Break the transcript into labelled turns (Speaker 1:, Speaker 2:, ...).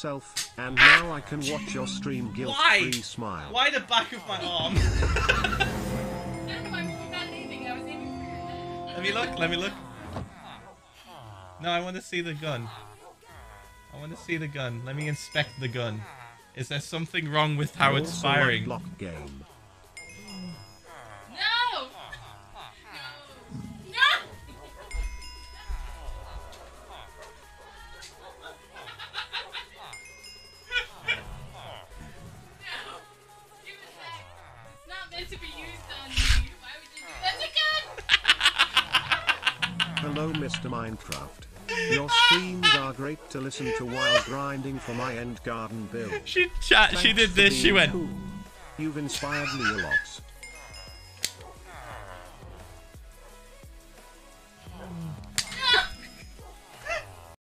Speaker 1: myself, and now I can watch your stream guilt-free smile.
Speaker 2: Why the back of my arm? Let me look. No, I want to see the gun. I want to see the gun. Let me inspect the gun. Is there something wrong with how it's firing?
Speaker 1: Block game.
Speaker 3: No! No! It's not meant to be used on you. Why would you do that again?
Speaker 1: Hello, Mr. Minecraft. Your streams are great to listen to while grinding for my end garden build.
Speaker 2: She did this, she went.
Speaker 1: Cool. You've inspired me a lot.